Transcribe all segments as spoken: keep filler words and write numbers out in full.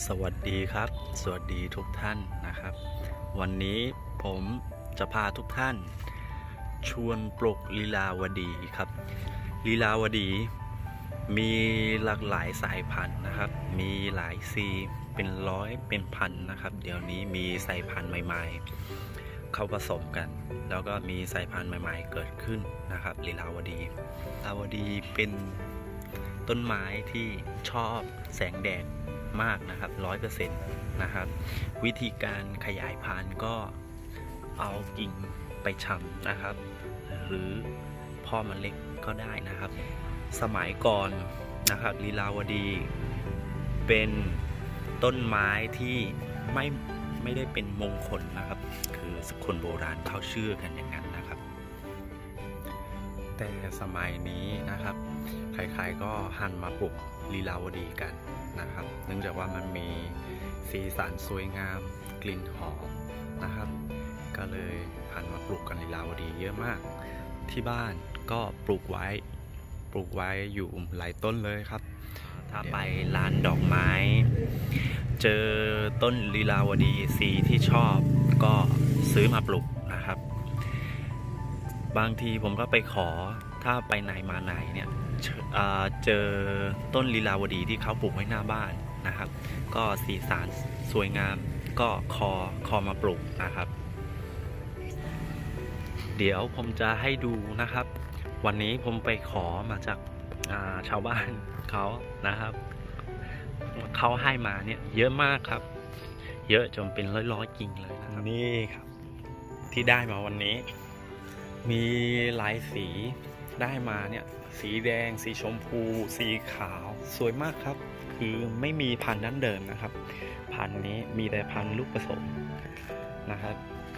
สวัสดีครับสวัสดีทุกท่านนะครับวันนี้ผมจะพาทุกท่านชวนปลูกลีลาวดีครับลีลาวดีมีหลากหลายสายพันธุ์นะครับมีหลายซีเป็นร้อยเป็นพันนะครับเดี๋ยวนี้มีสายพันธุ์ใหม่ๆเข้าผสมกันแล้วก็มีสายพันธุ์ใหม่ๆเกิดขึ้นนะครับลีลาวดีลีลาวดีเป็นต้นไม้ที่ชอบแสงแดดมากนะครับร้อยเปอร์เซ็นต์นะครับวิธีการขยายพันธุ์ก็เอากิ่งไปชำนะครับหรือพ่อเมล็ดก็ได้นะครับสมัยก่อนนะครับลีลาวดีเป็นต้นไม้ที่ไม่ไม่ได้เป็นมงคลนะครับคือคนโบราณเขาเชื่อกันอย่างนั้นนะครับแต่สมัยนี้นะครับใครๆก็หันมาปลูกลีลาวดีกันนะครับเนื่องจากว่ามันมีสีสันสวยงามกลิ่นหอมนะครับก็เลยหันมาปลูกกันลีลาวดีเยอะมากที่บ้านก็ปลูกไว้ปลูกไว้อยู่หลายต้นเลยครับถ้าไปร้านดอกไม้เจอต้นลีลาวดีสีที่ชอบก็ซื้อมาปลูกนะครับบางทีผมก็ไปขอถ้าไปไหนมาไหนเนี่ยเจอต้นลีลาวดีที่เขาปลูกไว้หน้าบ้านนะครับก็สีสันสวยงามก็คอคอมาปลูกนะครับเดี๋ยวผมจะให้ดูนะครับวันนี้ผมไปขอมาจากชาวบ้านเขานะครับเขาให้มาเนี่ยเยอะมากครับเยอะจนเป็นร้อยๆกิ่งเลยนะครับนี่ครับที่ได้มาวันนี้มีหลายสีได้มาเนี่ยสีแดงสีชมพูสีขาวสวยมากครับคือไม่มีพันธุ์ดั้งเดิมนะครับพันธุ์นี้มีแต่พันธุ์ลูกผสมนะครับ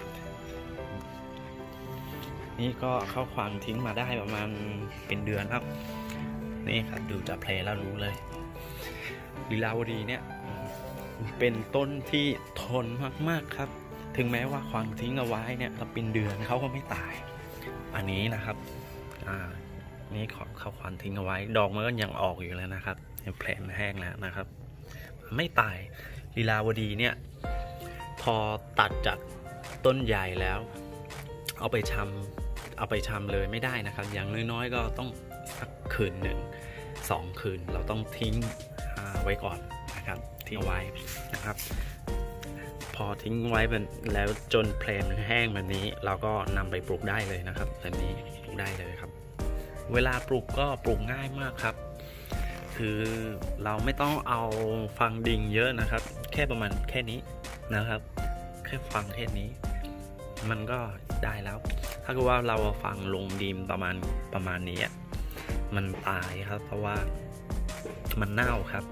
นี่ก็เข้าควางทิ้งมาได้ประมาณเป็นเดือนครับนี่ครับดูจากเพลแล้วรู้เลยลีลาวดีเนี่ยเป็นต้นที่ทนมากๆครับถึงแม้ว่าควางทิ้งเอาไว้เนี่ยเป็นเดือนเขาก็ไม่ตายอันนี้นะครับอ่านี่ขอเข้าควางทิ้งเอาไว้ดอกมันก็ยังออกอยู่แล้วนะครับแผลแห้งแล้วนะครับไม่ตายลีลาวดีเนี่ยพอตัดจากต้นใหญ่แล้วเอาไปชำเอาไปชำเลยไม่ได้นะครับอย่างน้อยๆก็ต้องสักคืนหนึ่งสองคืนเราต้องทิ้งไว้ก่อนนะครับทิ้งไว้นะครับพอทิ้งไว้แล้วจนเพลมันแห้งแบบนี้เราก็นำไปปลูกได้เลยนะครับแบบนี้ปลูกได้เลยครับเวลาปลูกก็ปลูกง่ายมากครับคือเราไม่ต้องเอาฟังดิงเยอะนะครับแค่ประมาณแค่นี้นะครับแค่ฟังแค่นี้มันก็ได้แล้วถ้าเกิดว่าเราฟังลงดินประมาณประมาณนี้มันตายครับเพราะว่ามันเน่าครับ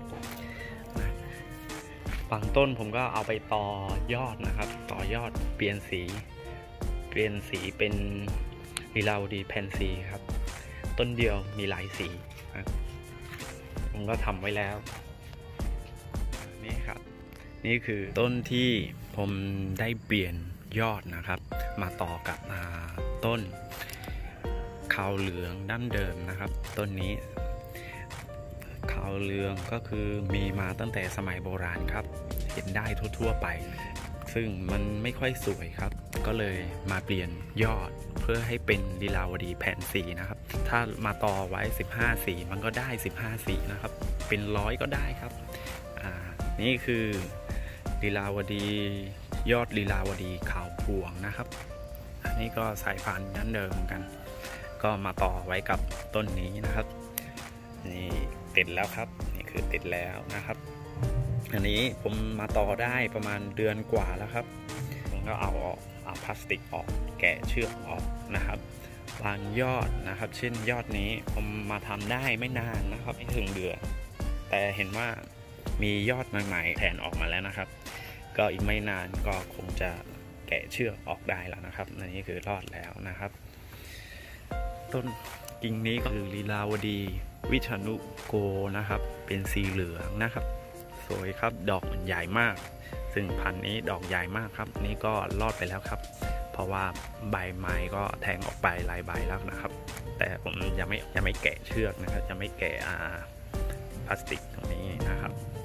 บางต้นผมก็เอาไปต่อยอดนะครับต่อยอดเปลี่ยนสีเปลี่ยนสีเป็นลีลาวดีแผ่นสีครับต้นเดียวมีหลายสีนะผมก็ทำไว้แล้วนี่ครับนี่คือต้นที่ผมได้เปลี่ยนยอดนะครับมาต่อกับต้นขาวเหลืองดั้งเดิมนะครับต้นนี้ขาวเหลืองก็คือมีมาตั้งแต่สมัยโบราณครับเห็นได้ทั่วๆไปซึ่งมันไม่ค่อยสวยครับก็เลยมาเปลี่ยนยอดเพื่อให้เป็นลีลาวดีแผ่นสีนะครับถ้ามาต่อไว้สิบห้าสีมันก็ได้สิบห้าสีนะครับเป็นร้อยก็ได้ครับอ่านี่คือลีลาวดียอดลีลาวดีขาวพวงนะครับอันนี้ก็สายพันธุ์นั้นเดิมกันก็มาต่อไว้กับต้นนี้นะครับนี่ติดแล้วครับนี่คือติดแล้วนะครับอันนี้ผมมาต่อได้ประมาณเดือนกว่าแล้วครับผมก็เอาออกเอาพลาสติกออกแกะเชือกออกนะครับวางยอดนะครับเช่นยอดนี้ผมมาทำได้ไม่นานนะครับไม่ถึงเดือนแต่เห็นว่ามียอดใหม่ๆแทนออกมาแล้วนะครับก็อีกไม่นานก็คงจะแกะเชือกออกได้แล้วนะครับอันนี้คือรอดแล้วนะครับต้นกิ่งนี้ก็คือลีลาวดีวิชนุโกนะครับเป็นสีเหลืองนะครับสวยครับดอกใหญ่มากซึ่งพันธุ์นี้ดอกใหญ่มากครับนี่ก็รอดไปแล้วครับเพราะว่าใบไม้ก็แทงออกไปหลายใบแล้วนะครับแต่ผมยังไม่ยังไม่แกะเชือกนะครับยังไม่แกะพลาสติกตรงนี้นะครับ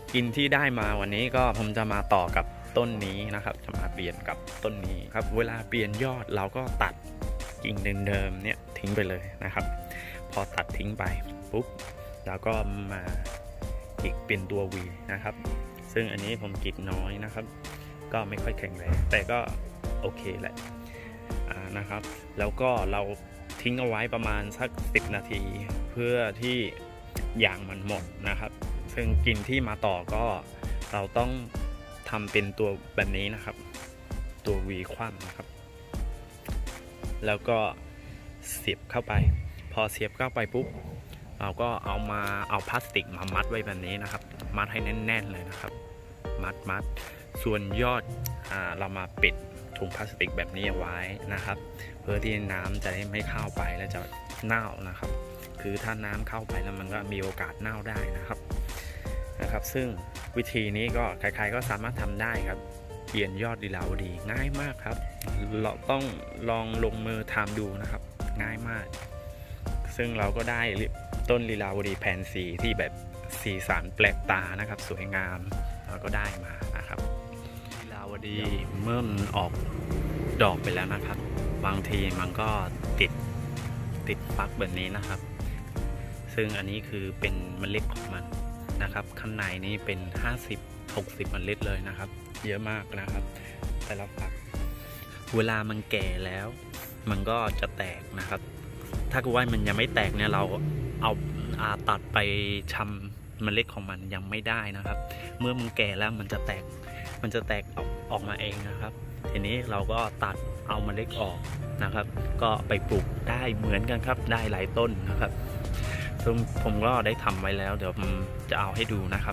กินที่ได้มาวันนี้ก็ผมจะมาต่อกับต้นนี้นะครับจะมาเปลี่ยนกับต้นนี้ครับเวลาเปลี่ยนยอดเราก็ตัดกิ่งเดิมๆเนี่ยทิ้งไปเลยนะครับพอตัดทิ้งไปปุ๊บเราก็มาอีกเป็นตัว V นะครับซึ่งอันนี้ผมกรีดน้อยนะครับก็ไม่ค่อยแข็งแรงแต่ก็โอเคแหละนะครับแล้วก็เราทิ้งเอาไว้ประมาณสักสิบนาทีเพื่อที่ยางมันหมดนะครับซึ่งกิ่งที่มาต่อก็เราต้องทำเป็นตัวแบบนี้นะครับตัว V คว่ำนะครับแล้วก็เสียบเข้าไปพอเสียบเข้าไปปุ๊บเราก็เอามาเอาพลาสติกมามัดไว้แบบนี้นะครับมัดให้แน่นๆเลยนะครับมัดมัดส่วนยอดอ่าเรามาปิดถุงพลาสติกแบบนี้เอาไว้นะครับเพื่อที่น้ำจะได้ไม่เข้าไปและจะเน่านะครับคือถ้าน้ำเข้าไปแล้วมันก็มีโอกาสเน่าได้นะครับนะครับซึ่งวิธีนี้ก็ใครๆก็สามารถทำได้ครับเปลี่ยนยอดลีลาวดีง่ายมากครับเราต้องลองลงมือทำดูนะครับง่ายมากซึ่งเราก็ได้ต้นลีลาวดีแผ่นสีที่แบบสีสันแปลกตานะครับสวยงามเราก็ได้มานะครับลีลาวดีเมื่อมันออกดอกไปแล้วนะครับบางทีมันก็ติดติดฟักแบบนี้นะครับซึ่งอันนี้คือเป็นเมล็ดของมันนะครับข้างในนี้เป็น ห้าสิบ หกสิบ เมล็ดเลยนะครับเยอะมากนะครับแต่ละฝักเวลามันแก่แล้วมันก็จะแตกนะครับถ้าเกิดว่ามันยังไม่แตกเนี่ยเราเอาอาตัดไปชำเมล็ดของมันยังไม่ได้นะครับเมื่อมันแก่แล้วมันจะแตกมันจะแตกออกออกมาเองนะครับทีนี้เราก็ตัดเอาเมล็ดออกนะครับก็ไปปลูกได้เหมือนกันครับได้หลายต้นนะครับซึ่งผมก็ได้ทำไว้แล้วเดี๋ยวผมจะเอาให้ดูนะครับ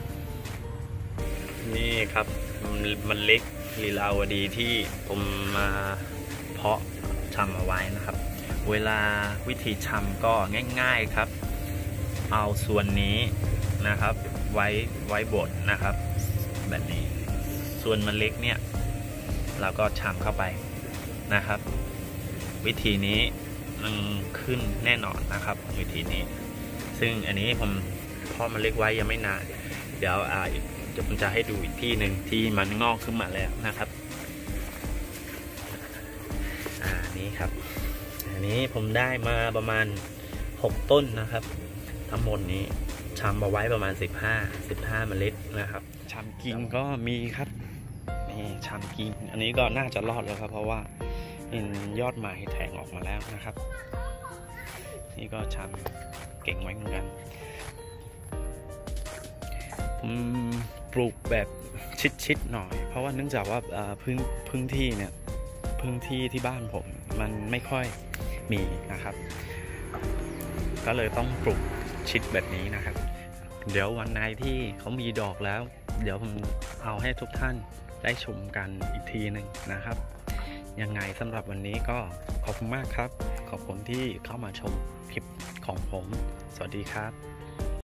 นี่ครับมันเล็กลีลาวดีที่ผมมาเพาะชำเอาไว้นะครับเวลาวิธีชำก็ง่ายๆครับเอาส่วนนี้นะครับไว้ไว้บดนะครับแบบนี้ส่วนมันเล็กเนี่ยเราก็ชำเข้าไปนะครับวิธีนี้มันขึ้นแน่นอนนะครับวิธีนี้ซึ่งอันนี้ผมเพาะมันเล็กไว้ยังไม่นานเดี๋ยวอ่าเดี๋ยวผมจะให้ดูอีกที่หนึ่งที่มันงอกขึ้นมาแล้วนะครับอ่านี้ครับอันนี้ผมได้มาประมาณหกต้นนะครับทั้งหมดนี้ชำเอาไว้ประมาณสิบห้า สิบห้าเมล็ดนะครับชำกิ่งก็มีครับนี่ชำกิ่งอันนี้ก็น่าจะรอดแล้วครับเพราะว่าเห็นยอดใหม่แทงออกมาแล้วนะครับนี่ก็ชำเก่งไว้เหมือนกันผมปลูกแบบชิดๆหน่อยเพราะว่าเนื่องจากว่าพื้นพื้นที่เนี่ยพื้นที่ที่บ้านผมมันไม่ค่อยมีนะครับก็เลยต้องปลูกชิดแบบนี้นะครับเดี๋ยววันไหนที่เขามีดอกแล้วเดี๋ยวผมเอาให้ทุกท่านได้ชมกันอีกทีหนึ่งนะครับยังไงสำหรับวันนี้ก็ขอบคุณมากครับขอบคุณที่เข้ามาชมคลิปของผมสวัสดีครับ